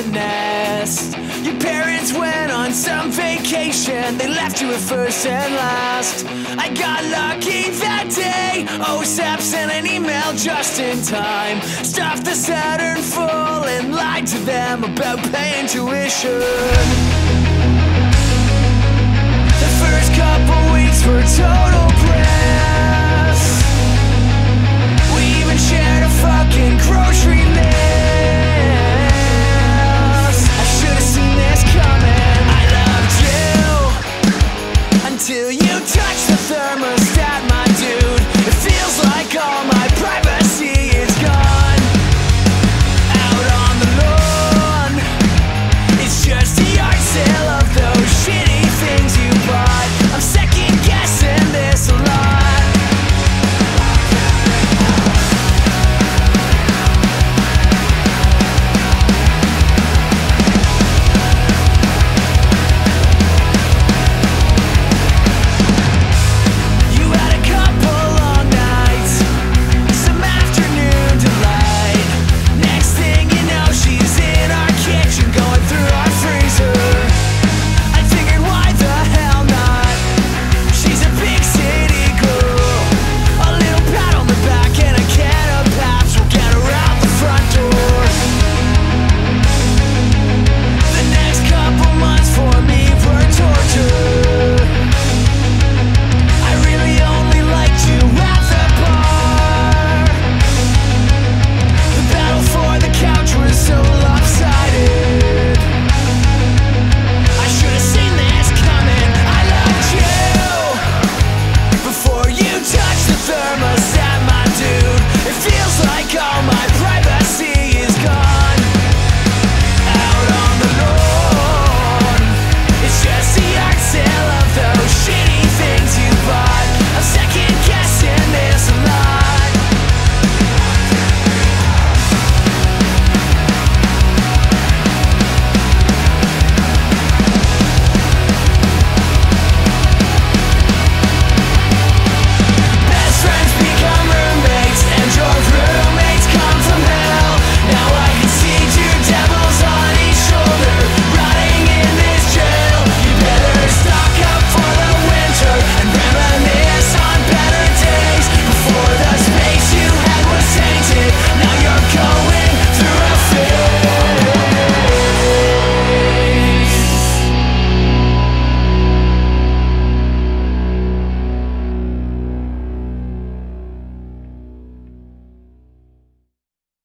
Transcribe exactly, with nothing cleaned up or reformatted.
the nest. Your parents went on some vacation, they left you at first and last. I got lucky that day, oh Sap sent an email just in time. Stuffed the Saturn full and lied to them about paying tuition.